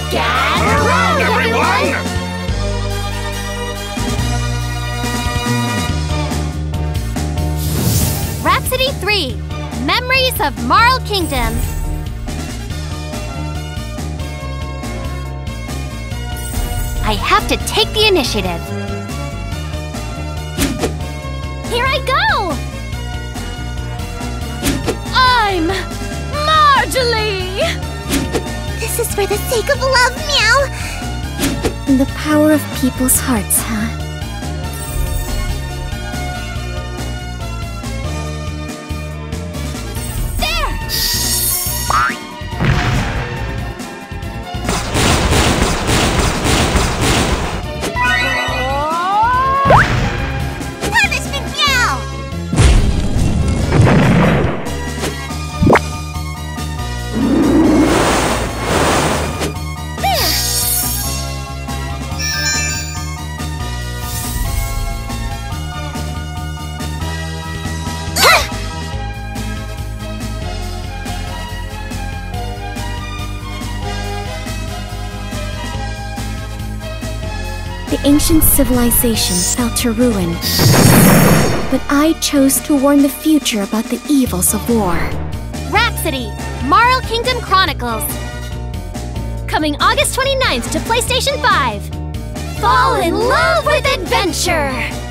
Gather around, everyone! Rhapsody 3, Memories of Marl Kingdom. I have to take the initiative. Here I go! I'm Marjorie! This is for the sake of love, Meow! The power of people's hearts, huh? The ancient civilization fell to ruin, but I chose to warn the future about the evils of war. Rhapsody, Marl Kingdom Chronicles. Coming August 29th to PlayStation 5. Fall in love with adventure!